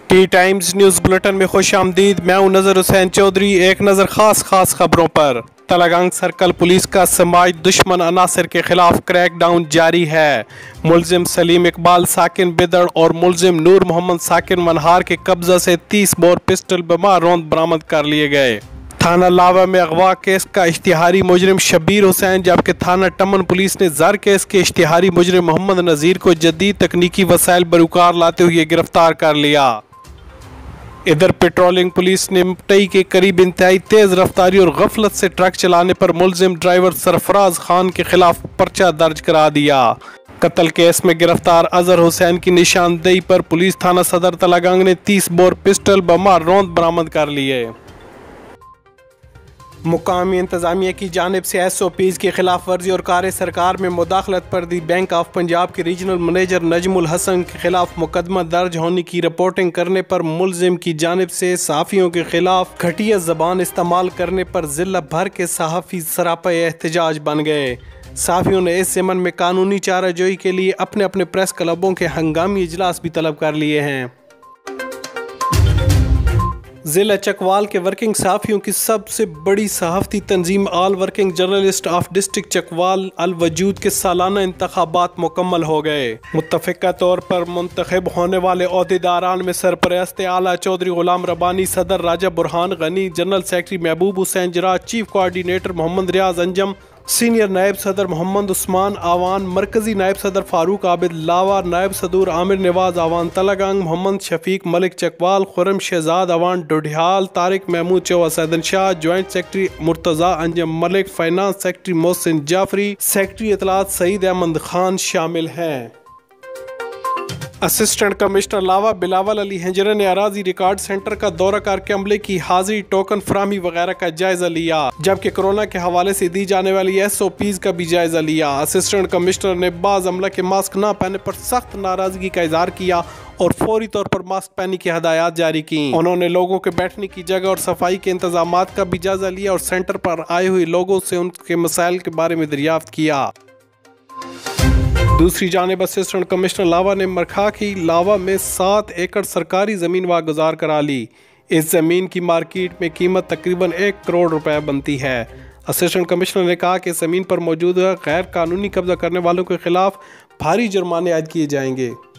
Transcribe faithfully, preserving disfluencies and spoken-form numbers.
T times news bulletin में खुश आमदीद। मैं हूं नज़र हुसैन चौधरी। एक नज़र खास खास खबरों पर। तलगंग सर्कल पुलिस का समाज दुश्मन अनासर के खिलाफ क्रैकडाउन जारी है। मुलजिम सलीम इकबाल साकिन बिदड़ और मुलजिम नूर मोहम्मद साकिन मनहार के कब्जा से तीस बोर पिस्टल बमा रौंद बरामद कर लिए गए। थाना लावा में अगवा केस का इश्तिहारी मुजरिम शब्बीर हुसैन, जबकि थाना टमन पुलिस ने जर केस के इश्तिहारी मुजरिम मोहम्मद नज़ीर को जदीद तकनीकी वसाइल बरूकार लाते हुए गिरफ्तार कर लिया। इधर पेट्रोलिंग पुलिस ने मटई के करीब इंतहाई तेज रफ्तारी और गफलत से ट्रक चलाने पर मुलजिम ड्राइवर सरफराज खान के खिलाफ पर्चा दर्ज करा दिया। कत्ल केस में गिरफ्तार अजहर हुसैन की निशानदेही पर पुलिस थाना सदर तलगंग ने तीस बोर पिस्टल बमा रौंद बरामद कर लिए। मुकामी इंतजामिया की जानिब से एस ओ पीज़ की खिलाफ वर्जी और कार्य सरकार में मुदाखलत पर दी बैंक ऑफ पंजाब के रीजनल मैनेजर नजमुल हसन के खिलाफ मुकदमा दर्ज होने की रिपोर्टिंग करने पर मुलजिम की जानिब से सहाफ़ियों के खिलाफ घटिया ज़बान इस्तेमाल करने पर ज़िला भर के सहाफ़ी सरापा एहतजाज बन गए। सहाफ़ियों ने इस ज़मन में कानूनी चाराजोई के लिए अपने अपने प्रेस क्लबों के हंगामी इजलास भी तलब कर लिए हैं। ज़िला चकवाल के वर्किंग सहाफ़ियों की सबसे बड़ी सहाफ़ती तंजीम all working journalist of district Chakwal अल वजूद के सालाना इंतखाबात मुकम्मल हो गए। मुत्तफ़िका तौर पर मुंतखब होने वाले ओहदेदारान में सरपरस्त आला चौधरी गुलाम रब्बानी, सदर Raja Burhan Ghani, general secretary Mehboob Hussain Jaraj, chief coordinator Mohammad Riaz Anjum, senior नायब सदर मोहम्मद उस्मान आवान, मरकजी नायब सदर फारूक आबिद लावा, नायब सदूर Amir Nawaz Awan Talagang, Mohammad Shafiq Malik Chakwal, Khurram Shehzad Awan Dhudial, Tariq Mehmood Chowa Saidan Shah, joint secretary Murtaza Anjum Malik, finance secretary Mohsin Jafri, secretary इतलात सईद अहमद खान शामिल हैं। असिस्टेंट कमिश्नर लावा बिलावल अली हिंजरा ने अराजी रिकॉर्ड सेंटर का दौरा करके अमले की हाजिरी, टोकन फराहमी वगैरह का जायजा लिया, जबकि कोरोना के हवाले से दी जाने वाली एस ओ पीज़ का भी जायजा लिया। असिस्टेंट कमिश्नर ने बाज़ अमला के मास्क न पहनने पर सख्त नाराजगी का इजहार किया और फौरी तौर पर मास्क पहनने की हदायत जारी की। उन्होंने लोगों के बैठने की जगह और सफाई के इंतजामात का भी जायजा लिया और सेंटर पर आए हुए लोगों से उनके मसाइल के बारे में दरियाफ्त किया। दूसरी जानिब असिस्टेंट कमिश्नर लावा ने मरखा की लावा में सात एकड़ सरकारी ज़मीन वागुजार करा ली। इस ज़मीन की मार्केट में कीमत तकरीबन एक करोड़ रुपए बनती है। असिस्टेंट कमिश्नर ने कहा कि ज़मीन पर मौजूद गैर कानूनी कब्जा करने वालों के खिलाफ भारी जुर्माने आयद किए जाएंगे।